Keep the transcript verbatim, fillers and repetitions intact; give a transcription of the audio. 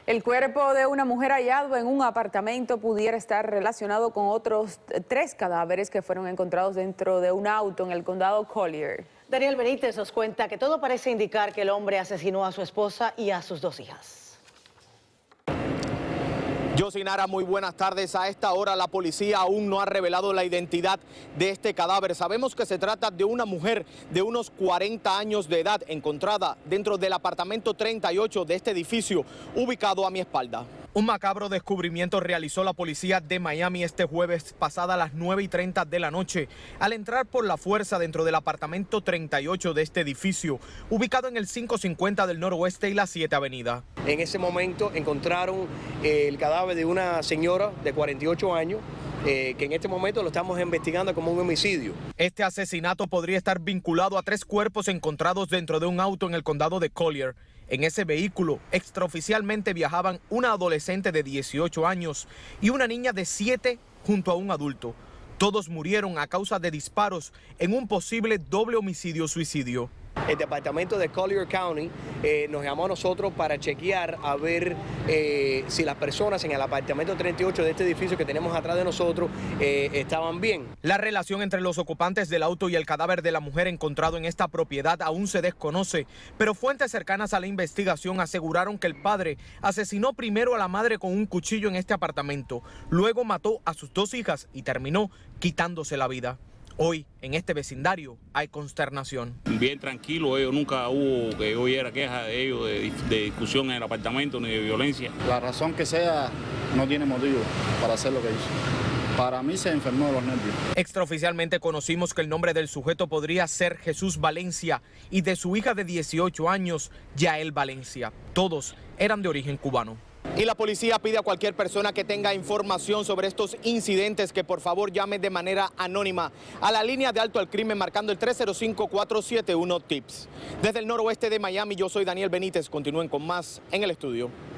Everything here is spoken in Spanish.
El cuerpo de una mujer hallado en un apartamento pudiera estar relacionado con otros tres cadáveres que fueron encontrados dentro de un auto en el condado Collier. Daniel Benítez nos cuenta que todo parece indicar que el hombre asesinó a su esposa y a sus dos hijas. Yosinara, muy buenas tardes. A esta hora la policía aún no ha revelado la identidad de este cadáver. Sabemos que se trata de una mujer de unos cuarenta años de edad encontrada dentro del apartamento treinta y ocho de este edificio ubicado a mi espalda. Un macabro descubrimiento realizó la policía de Miami este jueves pasada las nueve y treinta de la noche al entrar por la fuerza dentro del apartamento treinta y ocho de este edificio ubicado en el quinientos cincuenta del noroeste y la siete avenida. En ese momento encontraron eh, el cadáver de una señora de cuarenta y ocho años, eh, que en este momento lo estamos investigando como un homicidio. Este asesinato podría estar vinculado a tres cuerpos encontrados dentro de un auto en el condado de Collier. En ese vehículo extraoficialmente viajaban una adolescente de dieciocho años y una niña de siete junto a un adulto. Todos murieron a causa de disparos en un posible doble homicidio-suicidio. El departamento de Collier County eh, nos llamó a nosotros para chequear a ver eh, si las personas en el apartamento treinta y ocho de este edificio que tenemos atrás de nosotros eh, estaban bien. La relación entre los ocupantes del auto y el cadáver de la mujer encontrado en esta propiedad aún se desconoce, pero fuentes cercanas a la investigación aseguraron que el padre asesinó primero a la madre con un cuchillo en este apartamento, luego mató a sus dos hijas y terminó quitándose la vida. Hoy, en este vecindario, hay consternación. Bien tranquilo, ellos nunca hubo que oyera queja de ellos de, de discusión en el apartamento ni de violencia. La razón que sea, no tiene motivo para hacer lo que hizo. Para mí se enfermó de los nervios. Extraoficialmente conocimos que el nombre del sujeto podría ser Jesús Valencia y de su hija de dieciocho años, Yael Valencia. Todos eran de origen cubano. Y la policía pide a cualquier persona que tenga información sobre estos incidentes que por favor llame de manera anónima a la línea de alto al crimen marcando el tres cero cinco, cuatro siete uno, TIPS. Desde el noroeste de Miami, yo soy Daniel Benítez. Continúen con más en el estudio.